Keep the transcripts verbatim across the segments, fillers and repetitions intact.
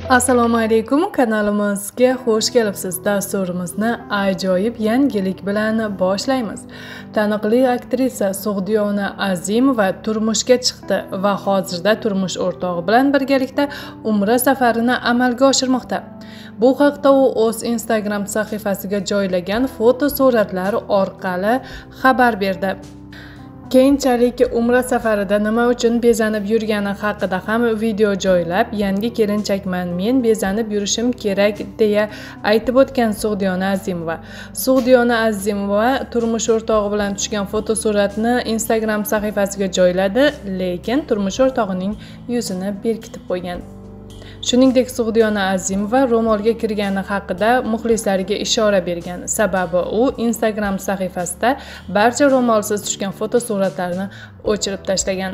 Assalomu alaykum, kanalimizga xush kelibsiz. Dasturimizni ajoyib yangilik bilan boshlaymiz. Taniqli aktrisa Sug'diyona Azimova turmushga chiqdi va hozirda turmush o'rtog'i bilan birgalikda Umra safarini amalga oshirmoqda. Bu haqda u o'z Instagram sahifasiga joylagan foto suratlar orqali xabar berdi. Keyinchalik Umra safarida nima uchun bezanib yurgani haqida ham video joylab, yangi kelinchakman, men bezanib yurishim kerak deya aytib o'tgan Sug'diyona Azimova. Sug'diyona Azimova turmush o'rtog'i bilan tushgan fotosuratni Instagram sahifasiga joyladi, lekin turmush o'rtog'ining yuzini berkitib qo'ygan. Shuningdek, Sug'diyona Azimova ro'molga kirgani haqida muxlislariga ishora bergan. Sababi u Instagram sahifasida barcha ro'molsiz tushgan fotosuratlarni o'chirib tashlagan.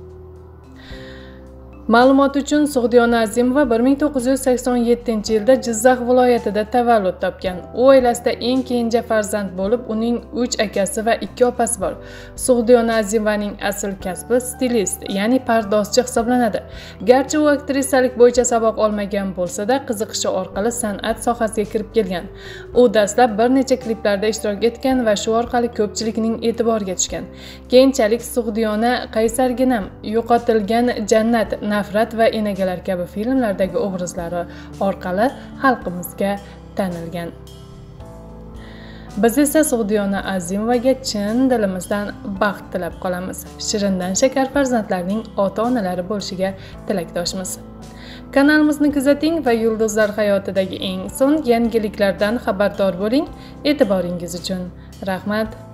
Ma'lumot uchun, Sug'diyona Azimova bir ming to'qqiz yuz sakson yettinchi yilda Jizzax viloyatida tavallud topgan. U oilasida eng kenja farzand bo'lib, uning uch akasi va ikki opasi bor. Sug'diyona Azimovaning asl kasbi stilist, ya'ni pardozchi hisoblanadi. Garchi u aktrisalik bo'yicha saboq olmagan bo'lsa-da, qiziqishi orqali san'at sohasiga kirib kelgan. U dastlab bir necha kliplarda ishtirok etgan va shu orqali ko'pchilikning e'tiboriga tushgan. Keyinchalik Sug'diyona Qaysarginam, Yo'qotilgan jannat, Nafrat va Enagalar kabi filmlardagi obrazlari orqali xalqimizga tanilgan. Biz esa Sug'diyona Azimovaga chin dilimizdan baxt tilab qolamiz. Shirindan shakar farzandlarning ota-onalari bo'lishiga tilakdoshmiz. Kanalimizni kuzating va yulduzlar hayotidagi eng so'nggi yangiliklardan xabardor bo'ling. E'tiboringiz uchun rahmat.